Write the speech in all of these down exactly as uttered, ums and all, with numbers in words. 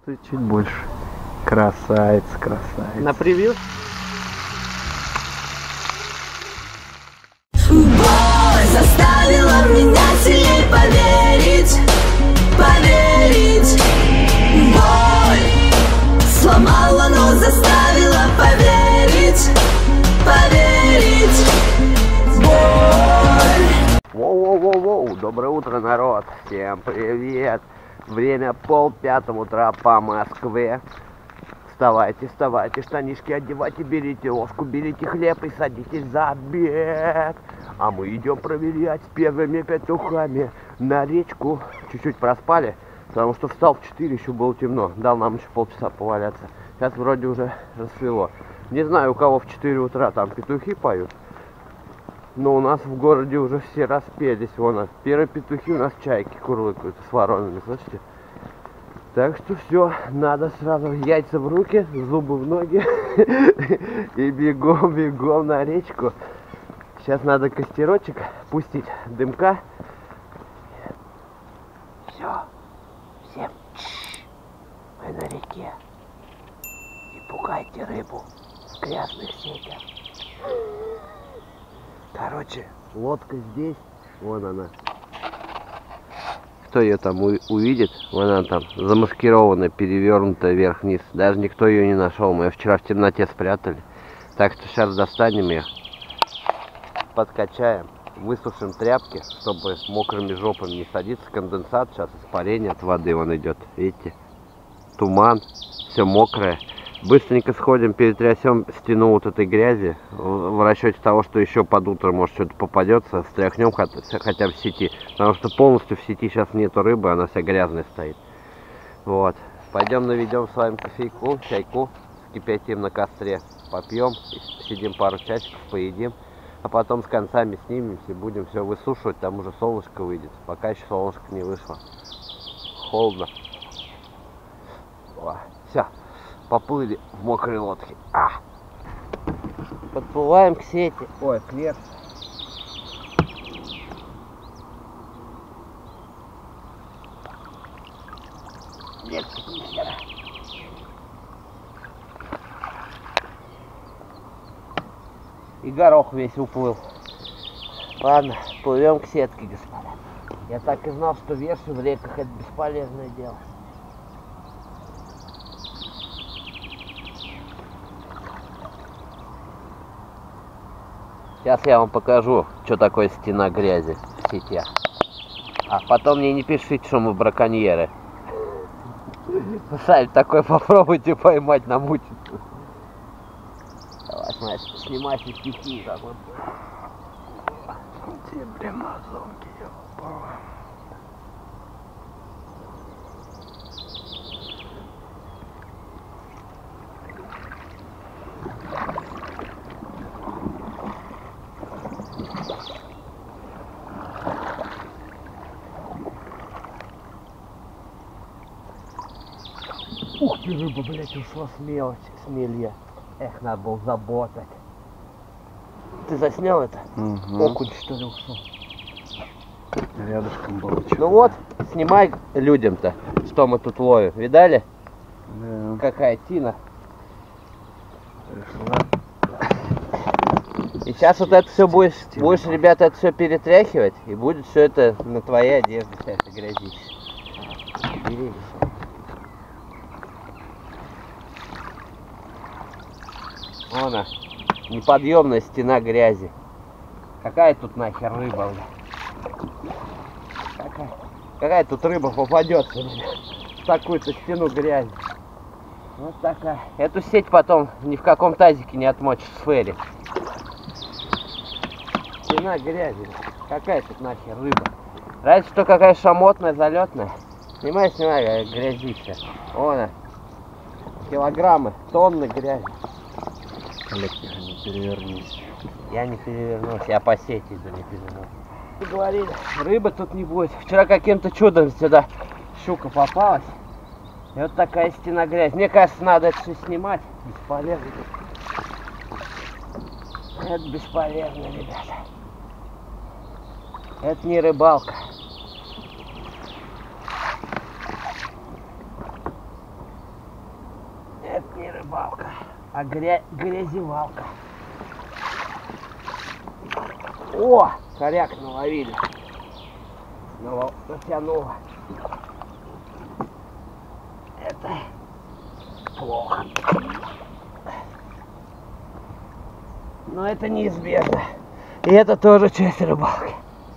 Ты чуть больше. Красавец, красавец. На превью? Боль заставила меня сильней поверить, поверить. Боль сломала, но заставила поверить, поверить. Боль. Воу-воу-воу-воу, доброе утро, народ. Всем привет. Время пол пятого утра по Москве. Вставайте, вставайте, штанишки одевайте, берите ложку, берите хлеб и садитесь за обед. А мы идем проверять с первыми петухами на речку. Чуть-чуть проспали, потому что встал в четыре, еще было темно. Дал нам еще полчаса поваляться. Сейчас вроде уже рассвело. Не знаю, у кого в четыре утра там петухи поют. Но у нас в городе уже все распелись. Вон, первые петухи у нас чайки курлыкают с воронами, слышите? Так что все, надо сразу яйца в руки, зубы в ноги и бегом, бегом на речку. Сейчас надо костерочек пустить, дымка. Все, всем мы на реке. И пугайте рыбу в грязных сетях. Короче, лодка здесь, вон она. Кто ее там увидит, вон она там замаскированная, перевернутая вверх-вниз. Даже никто ее не нашел. Мы ее вчера в темноте спрятали. Так что сейчас достанем ее, подкачаем, высушим тряпки, чтобы мокрыми жопами не садиться конденсат. Сейчас испарение от воды вон идет. Видите? Туман, все мокрое. Быстренько сходим, перетрясем стену вот этой грязи, в расчете того, что еще под утро может что-то попадется, встряхнем хотя бы в сети, потому что полностью в сети сейчас нету рыбы, она вся грязная стоит. Вот, пойдем наведем с вами кофейку, чайку, кипятим на костре, попьем, сидим пару часиков, поедим, а потом с концами снимемся и будем все высушивать, там уже солнышко выйдет, пока еще солнышко не вышло, холодно. Все. Поплыли в мокрой лодке. А! Подплываем к сети. Ой, к верху. Нет, нихера. И горох весь уплыл. Ладно, плывем к сетке, господа. Я так и знал, что верши в реках это бесполезное дело. Сейчас я вам покажу, что такое стена грязи в сетях. А потом мне не пишите, что мы браконьеры. Сами такое попробуйте поймать на мучицу. Давай, смотри, снимайте стихи. Как вот. Тебе мазонки, я попал. Ух ты, рыба, блядь, ушла с мелочи, с мелья. Эх, надо было заботать. Ты заснял это? Угу. Окунь, что ли, ушел? Рядышком было. Ну вот, снимай людям-то, что мы тут ловим. Видали? Да. Какая тина. Пришла. И сейчас вот это все будешь, будешь, ребята, это все перетряхивать, и будет все это на твоей одежде, вся эта грязища. Бери. Вон она, неподъемная стена грязи. Какая тут нахер рыба, бля? Какая, какая тут рыба попадется, бля, в такую-то стену грязи? Вот такая. Эту сеть потом ни в каком тазике не отмочишь в фере. Стена грязи. Какая тут нахер рыба? Раньше что какая шамотная, залетная. Снимай, снимай, грязища. Вон она. Килограммы, тонны грязи. Олег, не перевернись. Я не перевернусь, я по сети иду, не перевернусь. Вы говорили, рыбы тут не будет. Вчера каким-то чудом сюда щука попалась. И вот такая стена грязи. Мне кажется, надо это все снимать. Бесполезно. Это бесполезно, ребята. Это не рыбалка. а гря... грязевалка. О, коряк наловили. Налов... Натянуло. Это плохо. Но это неизбежно. И это тоже часть рыбалки.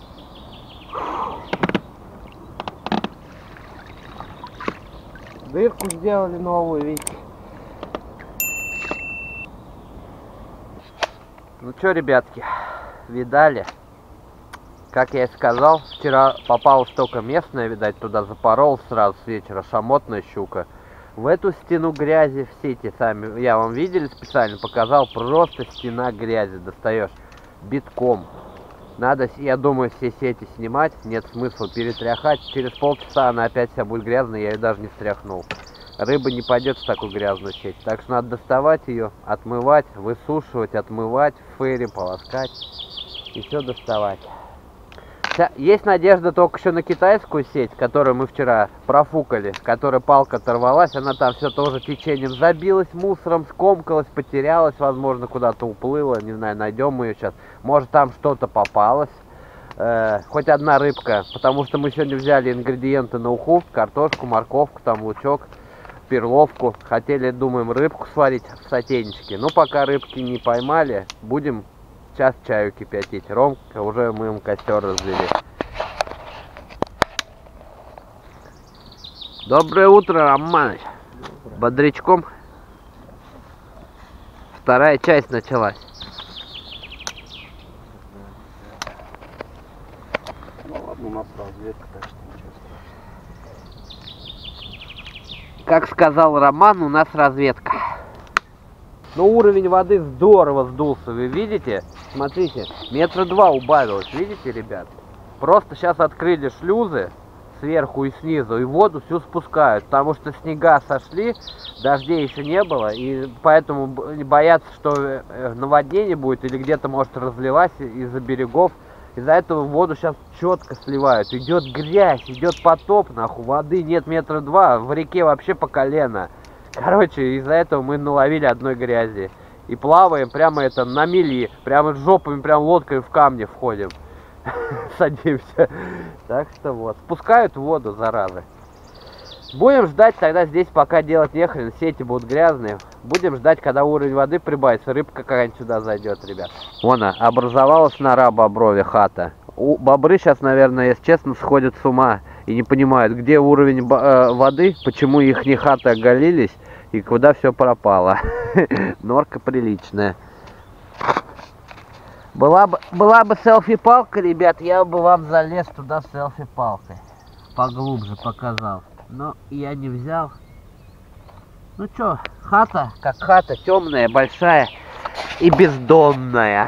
Дырку сделали новую, видите. Ну что, ребятки, видали? Как я и сказал, вчера попалась только местная, видать, туда запорол сразу с вечера, шамотная щука. В эту стену грязи, все эти сами, я вам видели, специально показал, просто стена грязи, достаешь битком. Надо, я думаю, все сети снимать, нет смысла перетряхать. Через полчаса она опять вся будет грязная, я ее даже не стряхнул. Рыба не пойдет в такую грязную сеть. Так что надо доставать ее, отмывать, высушивать, отмывать, в фейре полоскать и все доставать. Есть надежда только еще на китайскую сеть, которую мы вчера профукали, которая палка оторвалась, она там все тоже течением забилась, мусором, скомкалась, потерялась, возможно, куда-то уплыла, не знаю, найдем мы ее сейчас. Может, там что-то попалось, э, хоть одна рыбка, потому что мы сегодня взяли ингредиенты на уху, картошку, морковку, там лучок, перловку. Хотели, думаем, рыбку сварить в сотейничке, но пока рыбки не поймали, будем... Сейчас чаю кипятить. Ромка, уже мы им костер развели. Доброе утро, Романыч. Бодрячком. Вторая часть началась. Ну ладно, у нас разведка, так что ничего страшного. Как сказал Роман, у нас разведка. Но уровень воды здорово сдулся, вы видите? Смотрите, метра два убавилось, видите, ребят? Просто сейчас открыли шлюзы сверху и снизу, и воду всю спускают, потому что снега сошли, дождей еще не было, и поэтому боятся, что наводнение будет или где-то может разливать из-за берегов. Из-за этого воду сейчас четко сливают. Идет грязь, идет потоп, нахуй, воды нет метра два, в реке вообще по колено. Короче, из-за этого мы наловили одной грязи. И плаваем прямо это на мели. Прямо жопами, прям лодкой в камни входим. Садимся. Так что вот. Спускают в воду, заразы. Будем ждать тогда здесь, пока делать нехрен. Сети будут грязные. Будем ждать, когда уровень воды прибавится. Рыбка какая-нибудь сюда зайдет, ребят. Вон, образовалась нора боброве хата. У бобры сейчас, наверное, если честно, сходят с ума. И не понимают, где уровень э, воды, почему их не хаты оголились и куда все пропало. Норка приличная. Была бы, была бы селфи-палка, ребят, я бы вам залез туда с селфи-палкой. Поглубже показал. Но я не взял. Ну что, хата, как хата, темная, большая и бездонная.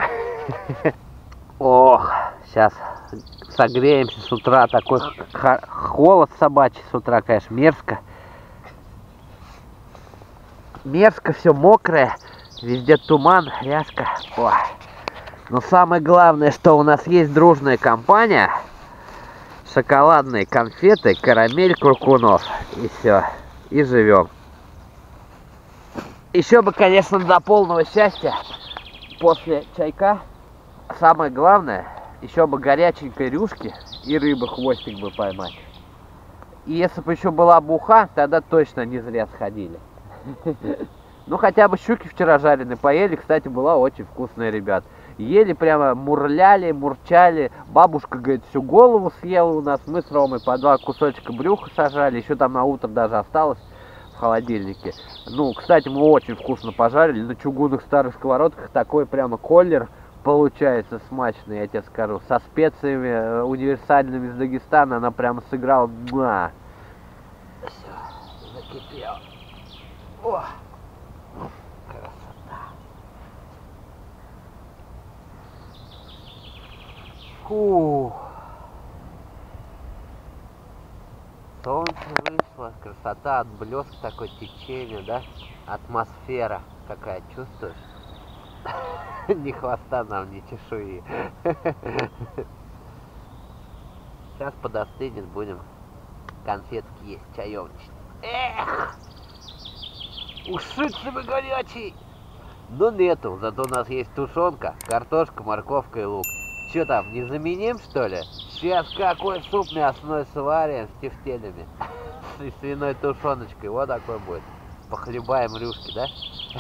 Ох, сейчас согреемся с утра. Такой холод собачий с утра, конечно, мерзко. Мерзко, все мокрое, везде туман, ряска. Ой. Но самое главное, что у нас есть дружная компания. Шоколадные конфеты, карамель, куркунов. И все. И живем. Еще бы, конечно, до полного счастья после чайка. Самое главное, еще бы горяченькой рюшки и рыбы хвостик бы поймать. И если бы еще была буха, тогда точно не зря сходили. Ну хотя бы щуки вчера жареные поели. Кстати, была очень вкусная, ребят. Ели прямо, мурляли, мурчали. Бабушка, говорит, всю голову съела у нас. Мы с Ромой по два кусочка брюха сажали. Еще там на утро даже осталось в холодильнике. Ну, кстати, мы очень вкусно пожарили. На чугунных старых сковородках такой прямо колер получается смачный, я тебе скажу. Со специями универсальными из Дагестана она прямо сыграла. Муа. Все, закипело. О, красота. Фу. Солнце вышло, красота, отблеск такой, течение, да? Атмосфера какая, чувствуешь? Ни хвоста нам, ни чешуи. Сейчас подостынет, будем конфетки есть, чаевничать. Эх! Ушицы вы горячий! Но нету, зато у нас есть тушенка, картошка, морковка и лук. Че там, не заменим, что ли? Сейчас какой суп мясной сварим с тефтелями. С свиной тушеночкой. Вот такой будет. Похлебаем рюшки, да?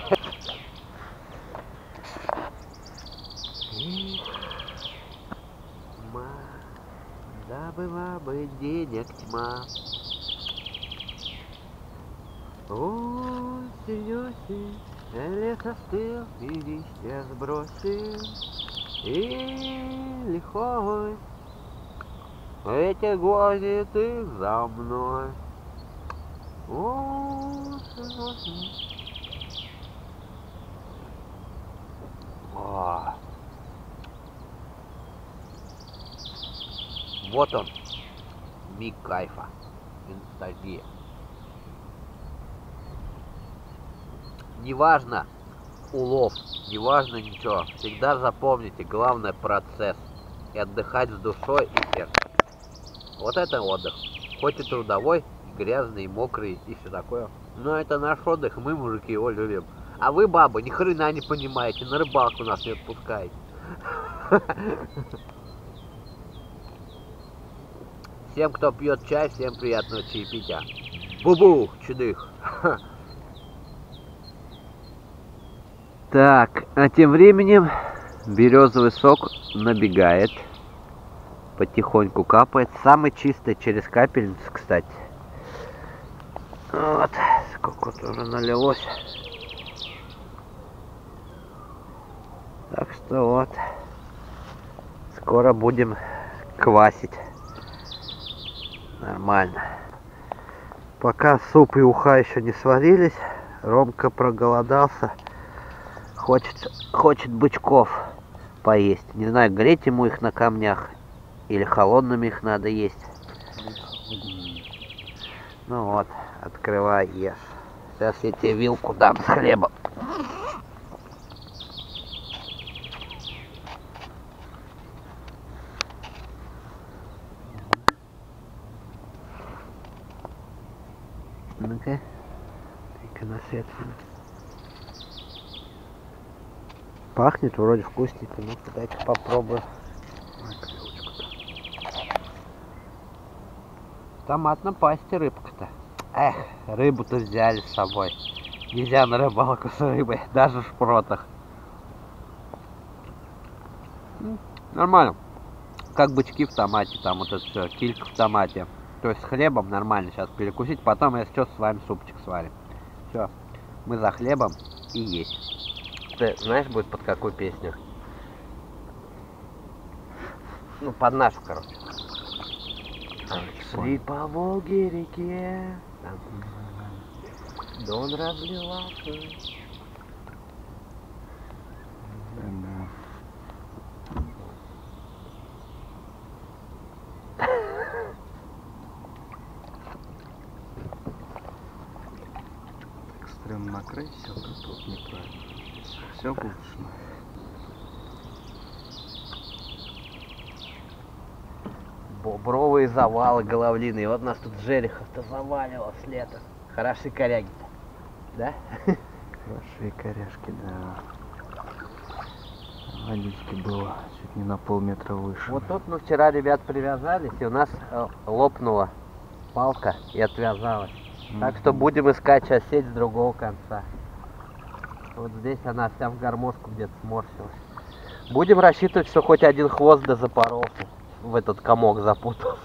Да была бы денег тьма. Осень, осень, лес остыл и листья сбросил. И лихой эти годы ты за мной. Осень, осень. О. Вот он, миг кайфа, ностальгия. Неважно улов, неважно ничего, всегда запомните, главное процесс. И отдыхать с душой и сердцем. Вот это отдых. Хоть и трудовой, и грязный, и мокрый, и все такое. Но это наш отдых, мы, мужики, его любим. А вы, бабы, ни хрена не понимаете, на рыбалку нас не отпускаете. Всем, кто пьет чай, всем приятного чаепития. Бу-бу, чудых. Так, а тем временем березовый сок набегает. Потихоньку капает. Самый чистый через капельницу, кстати. Вот, сколько тоже налилось. Так что вот. Скоро будем квасить. Нормально. Пока суп и уха еще не сварились, Ромка проголодался. Хочет, хочет бычков поесть. Не знаю, греть ему их на камнях или холодными их надо есть. Ну вот, открывай, ешь. Сейчас я тебе вилку дам с хлебом. Ну-ка, ты-ка на свет. Пахнет вроде вкусненько, ну дай-ка попробую. В томатном пасте рыбка-то. Эх, рыбу-то взяли с собой. Нельзя на рыбалку с рыбой, даже в шпротах. Нормально. Как бычки в томате, там вот это все, килька в томате. То есть с хлебом нормально сейчас перекусить, потом, если что, с вами супчик сварим. Все, мы за хлебом и есть. Ты знаешь, будет под какую песню? Ну, под нашу, короче. Шли по Волге реке, там Дон разливался. Экстрем накрыть, все тут неправильно. Все будет. Бобровые завалы головлиные. Вот нас тут жерехов-то завалило с лета. Хорошие коряги-то, да? Хорошие коряшки, да. Водички было чуть не на полметра выше. Вот тут мы вчера, ребят, привязались, и у нас э, лопнула палка и отвязалась. Mm-hmm. Так что будем искать сейчас сеть с другого конца. Вот здесь она вся в гармошку где-то сморщилась. Будем рассчитывать, что хоть один хвост да запоролся. В этот комок запутался.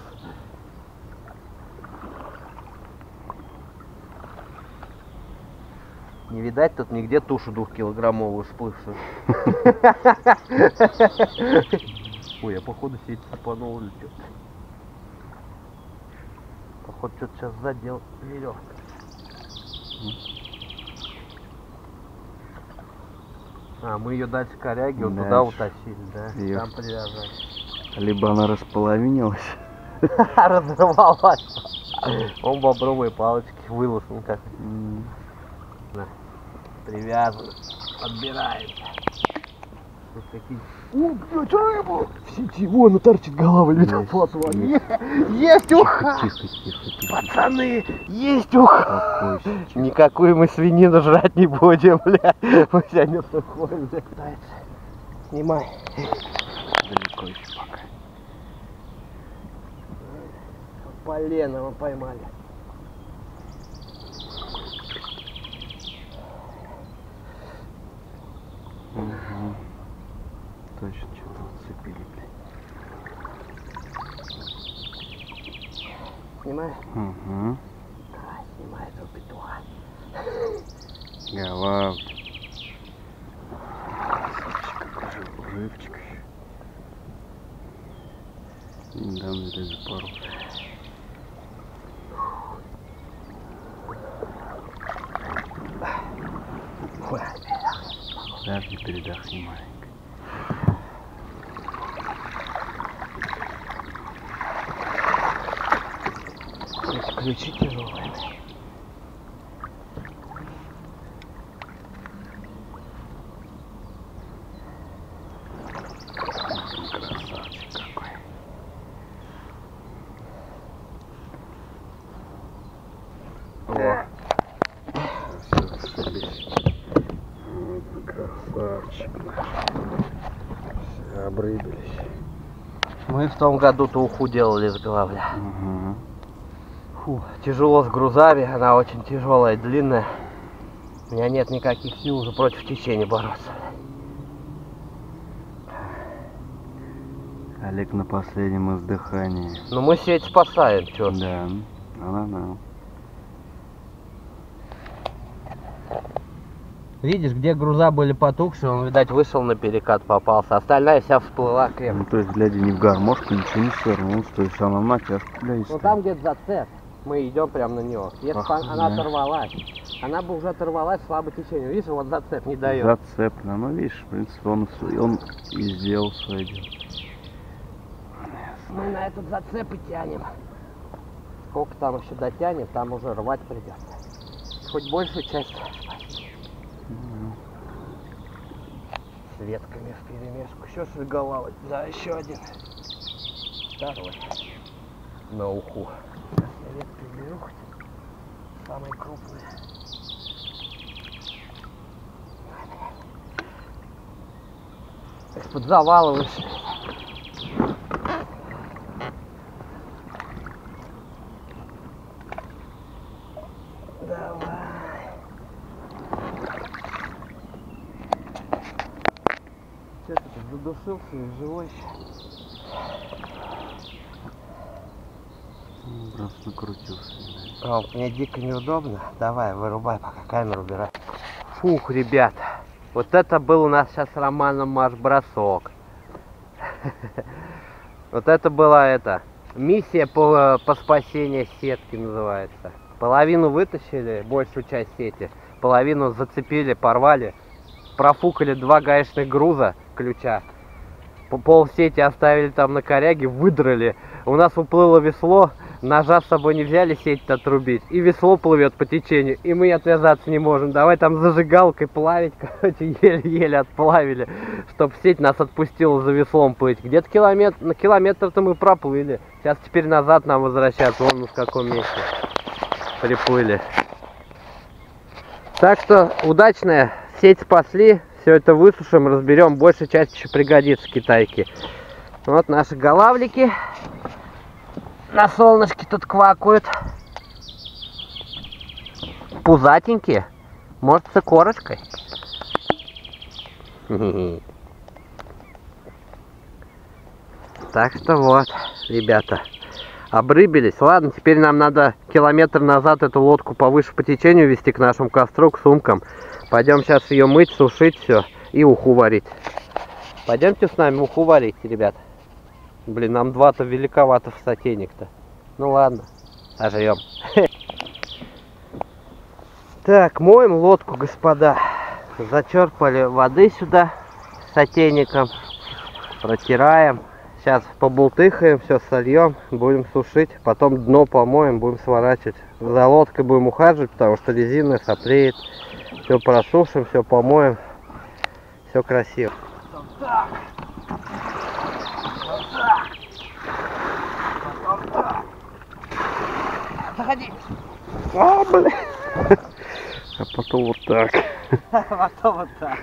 Не видать тут нигде тушу двухкилограммовую всплывшую. Ой, я походу сеть цепанул или что-то. Походу что-то сейчас задел веревка. А, мы ее дальше коряги вот туда утащили, да? Её... Там привязали. Либо она располовинилась. Разорвалась. Он бобровые палочки вылоснул как. Привязан. Подбирается. тут какие. О, блядь, рыбу! В сети, вон, ну торчит голова, литофоту. Есть уха! Тихо, тихо, тихо. Пацаны, есть уха! Успокойся. Никакую мы свинину жрать не будем, бля. Мы сегодня сухой, бля. Снимай. Далеко еще пока. Полено мы поймали. Угу. Точно что-то уцепили, блядь. Снимай. Угу. Давай, снимай этого петуха. Голова. Живчик еще. Недавно даже пару. Даже передохни маленько. Эти ключи тяжелые. Красавчик какой. О! Все, садись. Красавчик. Все, обрыбились. Мы в том году-то уху делали с головля. Угу. Фу, тяжело с грузами, она очень тяжелая, длинная. У меня нет никаких сил уже против течения бороться. Олег на последнем издыхании. Но мы сеть спасаем, чё? Да, да-да-да. Видишь, где груза были потухшие, он, видать, вышел на перекат, попался. Остальная вся всплыла крепко. Ну, то есть, глядя не в гармошку, ничего не свернулось, то есть она натяжку, бля, Ну там где-то зацеп, мы идем прямо на него. Если бы Ах, она да. оторвалась, она бы уже оторвалась, слабо течение. Видишь, вот зацеп не дает. Зацеплено, ну видишь, в принципе, он, он и сделал свое дело. Мы на этот зацеп и тянем. Сколько там еще дотянем, там уже рвать придется. Хоть большую часть спасти. С ветками в перемешку. Еще шиголовый. Да, еще один. Второй. На уху. Сейчас я ветки беру хоть. Самые крупные. Из-под завала вышли. Давай. Что ты тут задушился и живой еще? Просто накрутился. А, мне дико неудобно. Давай, вырубай, пока камеру убирай. Фух, ребят. Вот это был у нас сейчас с Романом марш-бросок. Вот это была эта миссия по, по спасению сетки называется. Половину вытащили, большую часть сети. Половину зацепили, порвали. Профукали два гаечных груза ключа. Пол сети оставили там на коряге, выдрали. У нас уплыло весло, ножа с собой не взяли, сеть отрубить. И весло плывет по течению, и мы отвязаться не можем. Давай там зажигалкой плавить, короче, еле-еле отплавили, чтобы сеть нас отпустила за веслом плыть. Где-то километр, на километр-то мы проплыли. Сейчас теперь назад нам возвращаться, вон в каком месте приплыли. Так что удачная, сеть спасли. Все это высушим, разберем. Большая часть еще пригодится китайки. Вот наши голавлики на солнышке тут квакают. Пузатенькие. Может, с корочкой. Так что вот, ребята, обрыбились. Ладно, теперь нам надо километр назад эту лодку повыше по течению вести к нашему костру, к сумкам. Пойдем сейчас ее мыть, сушить все и уху варить. Пойдемте с нами уху варить, ребят. Блин, нам два-то великовато в сотейник-то. Ну ладно, оживем. Так, моем лодку, господа. Зачерпали воды сюда с сотейником. Протираем. Сейчас побултыхаем, все сольем, будем сушить. Потом дно помоем, будем сворачивать. За лодкой будем ухаживать, потому что резина соплеет. Все просушим, все помоем. Все красиво. заходи. О, блин. А потом вот так. Потом вот так.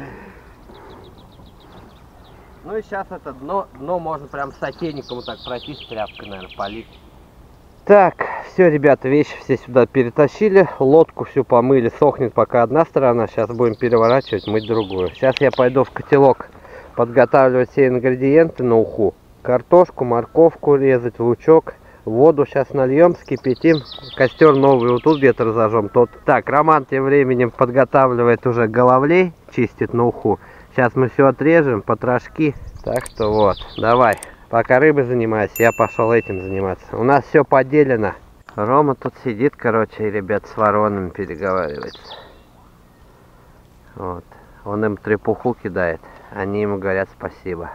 Ну и сейчас это дно, дно можно прям сотейником вот так пройтись, тряпкой, наверное, полить. Так, все, ребята, вещи все сюда перетащили, лодку всю помыли, сохнет пока одна сторона, сейчас будем переворачивать, мыть другую. Сейчас я пойду в котелок подготавливать все ингредиенты на уху. Картошку, морковку резать, лучок, воду сейчас нальем, скипятим, костер новый вот тут где-то разожжем. Тот. Так, Роман тем временем подготавливает уже головлей, чистит на уху. Сейчас мы все отрежем, потрошки. Так что вот, давай. Пока рыбой занимаюсь, я пошел этим заниматься. У нас все поделено. Рома тут сидит, короче, и ребят с воронами переговаривается. Вот. Он им трепуху кидает. Они ему говорят спасибо.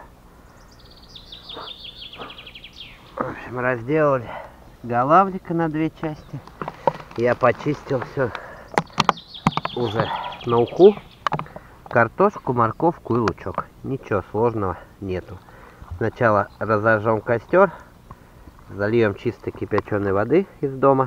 В общем, разделали голавлика на две части. Я почистил все уже на уху. Картошку, морковку и лучок. Ничего сложного нету. Сначала разожжем костер, зальем чистой кипяченой воды из дома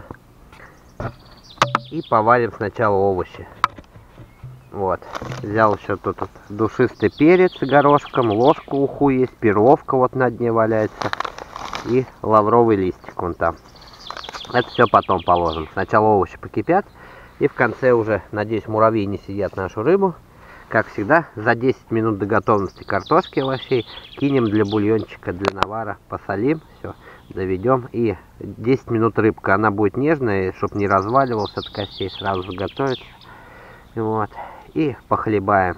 и поварим сначала овощи. Вот. Взял еще тут вот душистый перец горошком, ложку уху есть, перловка вот на дне валяется и лавровый листик вон там. Это все потом положим. Сначала овощи покипят и в конце уже, надеюсь, муравьи не съедят нашу рыбу. Как всегда, за десять минут до готовности картошки, овощей кинем для бульончика, для навара, посолим, все, доведем. И десять минут рыбка, она будет нежная, чтобы не разваливался от костей, сразу заготовится. Вот, и похлебаем.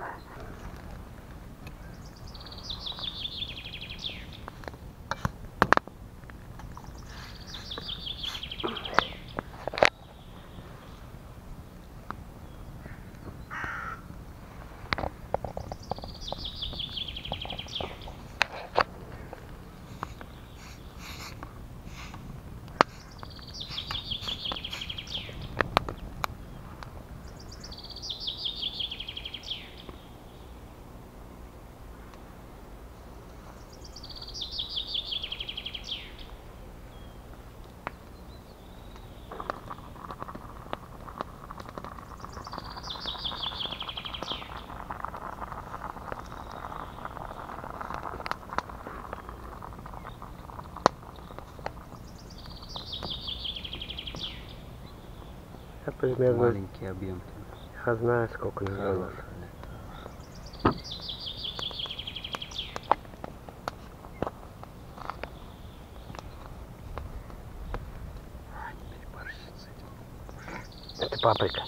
Примерно маленький объем. Я знаю, сколько надо. Это паприка.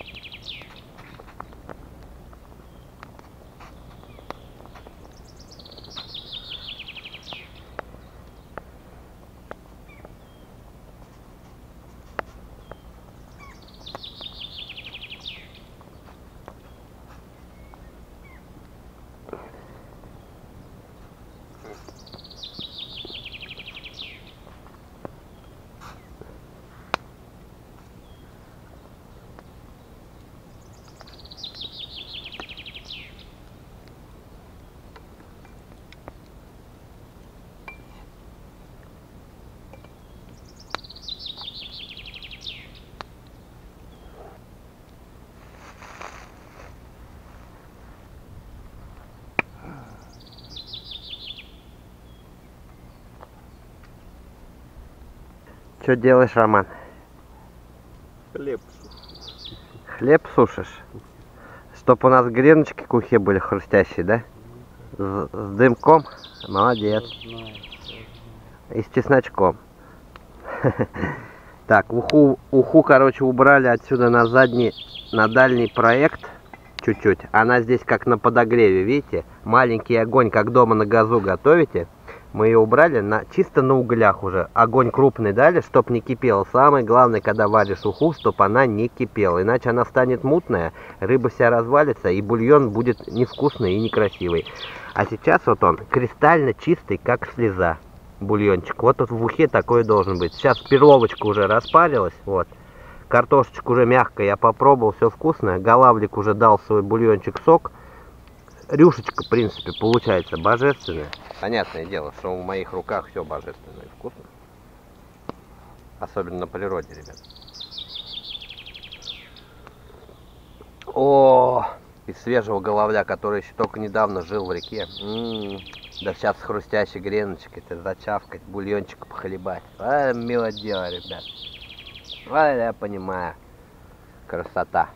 Что делаешь, Роман? Хлеб. Хлеб сушишь? Чтоб у нас греночки к ухе были хрустящие, да? С, с дымком? Молодец. И с чесночком. Так, уху, уху, короче, убрали отсюда на задний, на дальний проект чуть-чуть. Она здесь как на подогреве, видите? Маленький огонь, как дома на газу готовите. Мы ее убрали на, чисто на углях уже. Огонь крупный дали, чтоб не кипело. Самое главное, когда варишь уху, чтоб она не кипела. Иначе она станет мутная, рыба вся развалится, и бульон будет невкусный и некрасивый. А сейчас вот он кристально чистый, как слеза. Бульончик. Вот тут в ухе такой должен быть. Сейчас перловочка уже распарилась. Вот. Картошечка уже мягкая, я попробовал, все вкусное. Голавлик уже дал свой бульончик сок. Рюшечка, в принципе, получается божественная. Понятное дело, что в моих руках все божественно и вкусно. Особенно на природе, ребят. О, из свежего головля, который еще только недавно жил в реке. М-м-м. Да сейчас с хрустящей греночкой, это зачавкать, бульончик похлебать. А, мило дело, ребят. А, я понимаю. Красота.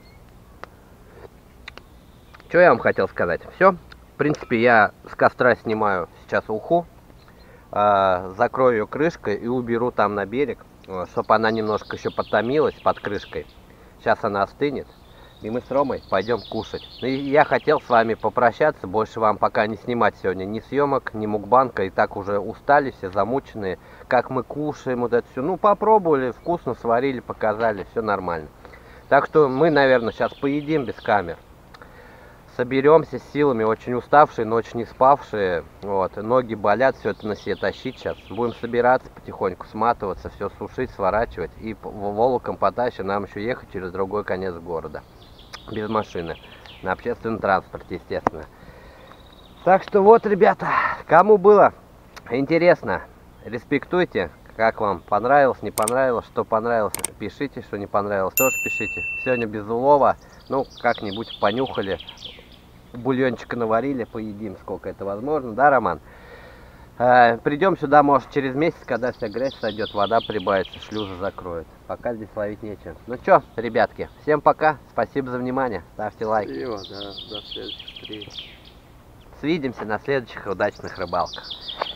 Что я вам хотел сказать? Все. В принципе, я с костра снимаю сейчас уху. Э, закрою ее крышкой и уберу там на берег, чтобы она немножко еще подтомилась под крышкой. Сейчас она остынет. И мы с Ромой пойдем кушать. И я хотел с вами попрощаться. Больше вам пока не снимать сегодня ни съемок, ни мукбанка. И так уже устали, все замученные. Как мы кушаем, вот это все. Ну, попробовали, вкусно сварили, показали, все нормально. Так что мы, наверное, сейчас поедим без камер. Соберемся с силами, очень уставшие, ночь не спавшие. Вот, ноги болят, все это на себе тащить сейчас. Будем собираться потихоньку, сматываться, все сушить, сворачивать. И волоком потащим, нам еще ехать через другой конец города. Без машины. На общественном транспорте, естественно. Так что вот, ребята, кому было интересно, респектуйте. Как вам понравилось, не понравилось, что понравилось, пишите, что не понравилось, тоже пишите. Сегодня без улова, ну, как-нибудь понюхали, бульончика наварили, поедим, сколько это возможно, да, Роман? Э, придем сюда, может, через месяц, когда вся грязь сойдет, вода прибавится, шлюзы закроют. Пока здесь ловить нечего. Ну что, ребятки, всем пока, спасибо за внимание, ставьте лайки. Спасибо, да, до следующих встреч. Свидимся на следующих удачных рыбалках.